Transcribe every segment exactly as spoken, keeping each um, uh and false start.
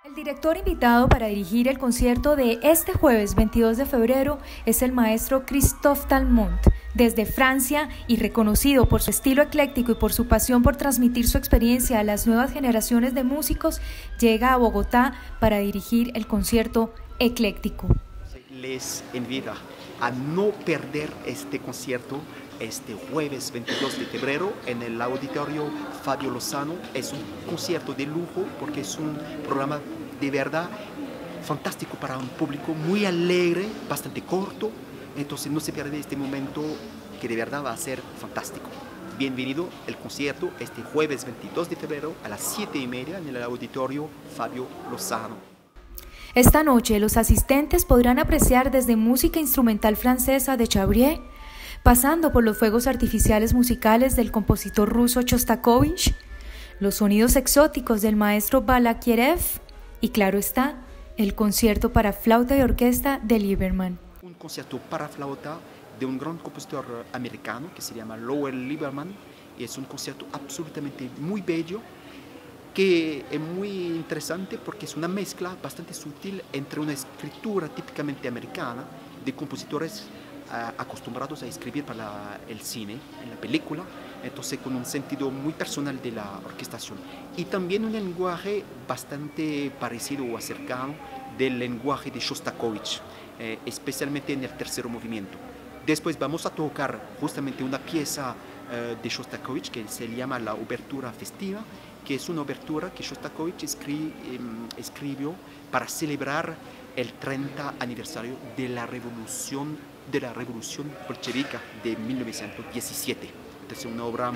El director invitado para dirigir el concierto de este jueves veintidós de febrero es el maestro Christophe Talmont, desde Francia, y reconocido por su estilo ecléctico y por su pasión por transmitir su experiencia a las nuevas generaciones de músicos, llega a Bogotá para dirigir el concierto ecléctico. Les invito a no perder este concierto este jueves veintidós de febrero en el Auditorio Fabio Lozano. Es un concierto de lujo porque es un programa de verdad fantástico para un público muy alegre, bastante corto. Entonces no se pierde este momento que de verdad va a ser fantástico. Bienvenido al concierto este jueves veintidós de febrero a las siete y media en el Auditorio Fabio Lozano. Esta noche los asistentes podrán apreciar desde música instrumental francesa de Chabrier, pasando por los fuegos artificiales musicales del compositor ruso Shostakovich, los sonidos exóticos del maestro Balakiriev y, claro está, el concierto para flauta y orquesta de Lieberman. Un concierto para flauta de un gran compositor americano que se llama Lowell Lieberman, y es un concierto absolutamente muy bello, que es muy interesante porque es una mezcla bastante sutil entre una escritura típicamente americana de compositores uh, acostumbrados a escribir para la, el cine, en la película, entonces con un sentido muy personal de la orquestación, y también un lenguaje bastante parecido o cercano del lenguaje de Shostakovich, eh, especialmente en el tercer movimiento. Después vamos a tocar justamente una pieza uh, de Shostakovich que se llama la Obertura Festiva, que es una obertura que Shostakovich escri, eh, escribió para celebrar el treinta aniversario de la revolución, de la revolución bolchevica de mil novecientos diecisiete. Entonces una obra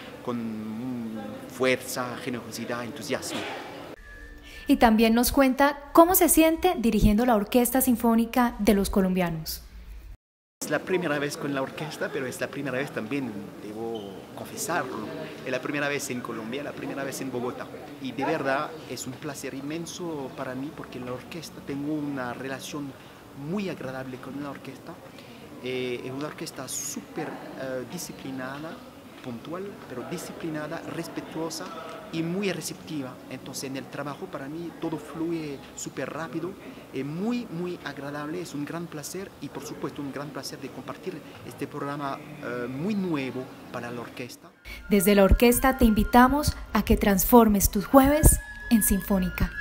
con fuerza, generosidad, entusiasmo. Y también nos cuenta cómo se siente dirigiendo la Orquesta Sinfónica de los Colombianos. Es la primera vez con la orquesta, pero es la primera vez también, debo confesarlo, es la primera vez en Colombia, la primera vez en Bogotá. Y de verdad es un placer inmenso para mí porque en la orquesta tengo una relación muy agradable con la orquesta. Eh, es una orquesta súper uh, disciplinada, puntual, pero disciplinada, respetuosa y muy receptiva. Entonces en el trabajo para mí todo fluye súper rápido, es muy muy agradable, es un gran placer, y por supuesto un gran placer de compartir este programa uh, muy nuevo para la orquesta. Desde la orquesta te invitamos a que transformes tus jueves en sinfónica.